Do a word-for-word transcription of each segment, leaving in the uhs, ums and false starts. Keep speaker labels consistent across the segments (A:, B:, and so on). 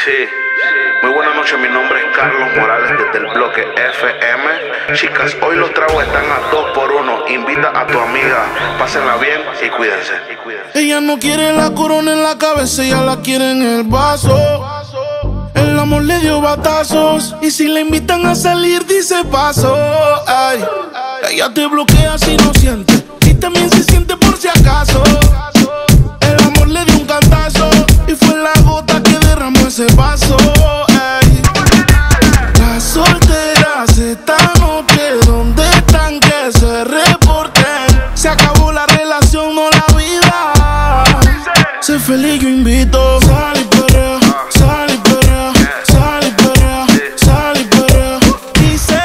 A: Sí, muy buenas noches, mi nombre es Carlos Morales desde el bloque F M. Chicas, hoy los tragos están a dos por uno. Invita a tu amiga, pásenla bien y cuídense.
B: Ella no quiere la corona en la cabeza, ella la quiere en el vaso. El amor le dio batazos y si la invitan a salir dice paso. Ay, ella te bloquea si no siente y también se siente por si acaso. El amor le dio un cantazo y fue la gota que derramó ese vaso. Ay, las solteras esta noche, ¿dónde están? Que se reporten. Se acabó la relación, no la vida. Sé feliz, yo invito. Sal y perrea, sal y perrea, sal y perrea, sal y perrea. Dice,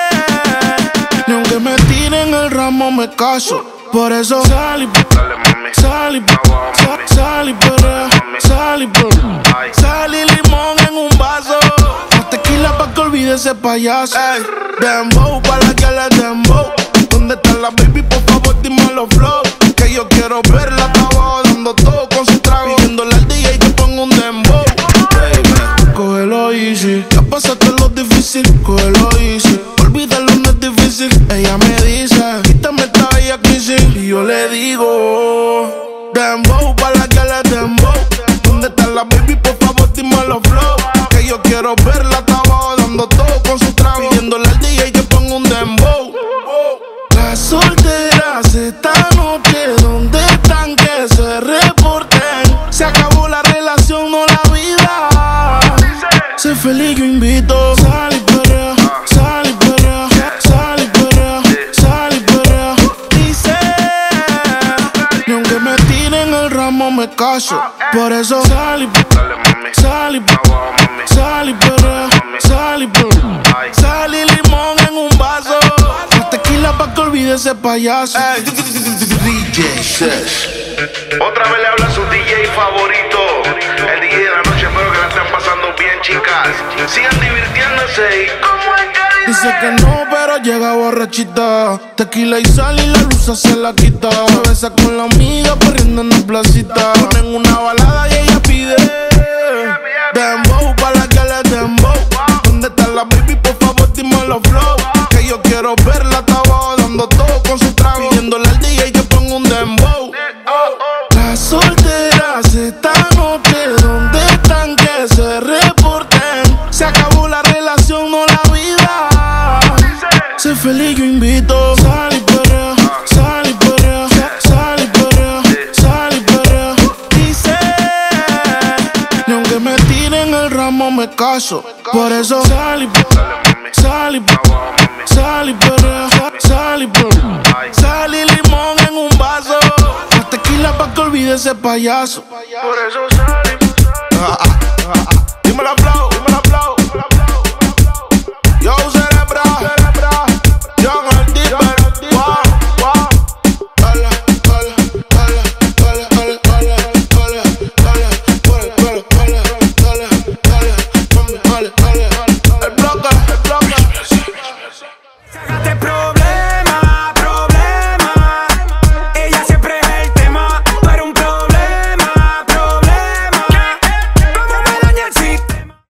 B: ni aunque me tiren el ramo me caso. Por eso sal y perrea, sal y perrea, sal y perrea, sal y perrea. Sal y limón en un vaso. Más tequila pa' que olvide ese payaso. Ey, dembow pa' la que le dembow. ¿Dónde está la baby? Por favor dime los flow. Que yo quiero verla, está abajo dando todo con su trago. Pidiéndole al D J que ponga un dembow. Baby, cógelo easy. Ya pasaste lo difícil, cógelo easy. Olvídalo, no es difícil. Ella me dice, quítame esta bella crisis. Y yo le digo, dembow pa' la que le dembow. ¿Dónde está la baby? Por favor dime los flow. Que yo quiero verla, está abajo dando todo con su trago. Pidiéndole al D J que ponga un dembow. Las solteras esta noche, ¿dónde están? Que se reporten. Se acabó la relación, no la vida. Sé feliz, yo invito. Sal y perrea, sal y perrea, sal y perrea, sal y perrea. Dice, ni aunque me tiren el ramo me caso. Por eso sal y perrea, sal y perrea, sal y perrea, sal y perrea. Sal y limón en un vaso. Tequila pa' que olvide ese payaso. Ey, D J Sesh.
A: Otra vez le habla su D J favorito, el D J de la noche. Espero que la estén pasando bien, chicas. Sigan divirtiéndose y como es que dice.
B: Dice que no, pero llega borrachita. Tequila y sal y la luz se la quita. Se besa con la amiga corriendo en la placita. Ponen una balada y ella pide dembow pa' la que le dembow. ¿Dónde está la baby? Por favor dime los flow. Que yo quiero verla, está abajo dando todo con su trago. Pidiéndole al D J que ponga un dembow. Las solteras esta noche, ¿dónde están? Que se reporten. Se acabó la relación, no la vida. Sé feliz, yo invito. Sal y perrea, sal y perrea, sal y perrea, sal y perrea. Dice, ni aunque me tiren el ramo me caso. Por eso sal y perrea, sal y perrea, sal y perrea, sal y perrea. Sal y limón en un vaso. Más tequila pa' que olvide ese payaso.
A: por eso sal y
B: Dime la flow.